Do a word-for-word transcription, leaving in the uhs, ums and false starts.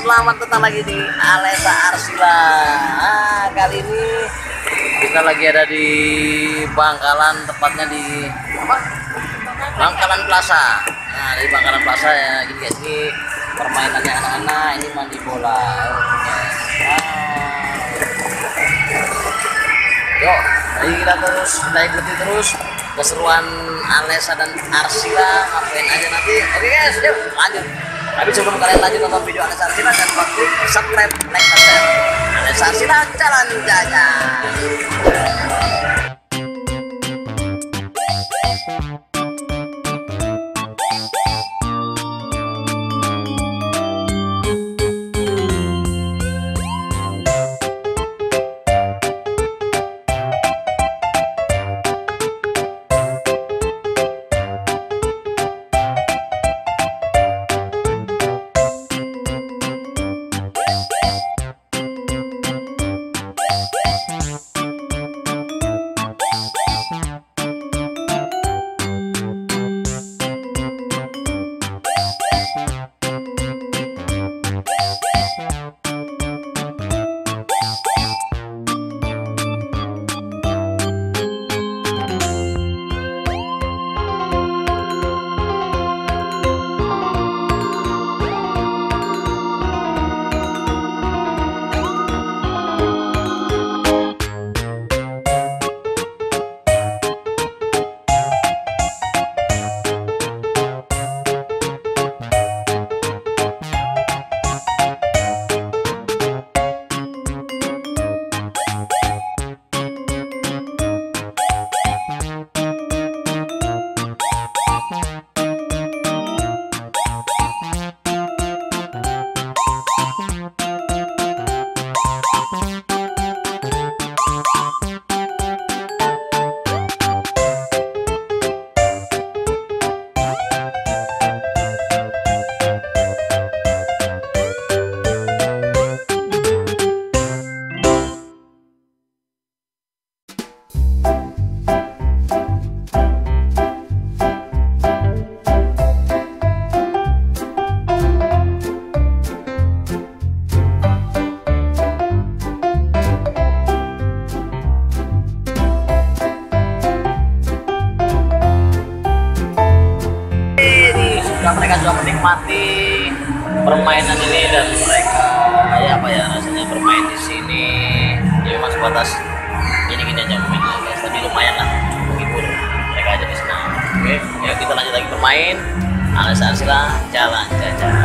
selamat datang lagi di Alessa Arsila. Nah, kali ini kita lagi ada di Bangkalan, tepatnya di apa? Bangkalan Plaza. Nah, di Bangkalan Plaza ya, gini guys, ini permainannya anak-anak, ini mandi bola. Nah, yuk, mari kita terus, kita ikuti terus keseruan Alessa dan Arsila, ngapain aja nanti. Oke guys, yuk lanjut. Tapi sebelum kalian lanjut nonton video Alessa Arsila, jangan lupa klik subscribe, like, dan share. Alessa Arsila, jalan jaya. Mereka sudah menikmati permainan ini dan mereka ya apa ya rasanya bermain di sini ya memang sebatas gini-gini aja mainnya guys, tapi lumayan lah menghibur mereka aja di sana. Oke, ya kita lanjut lagi bermain. Alessa Arsila, jalan jajan.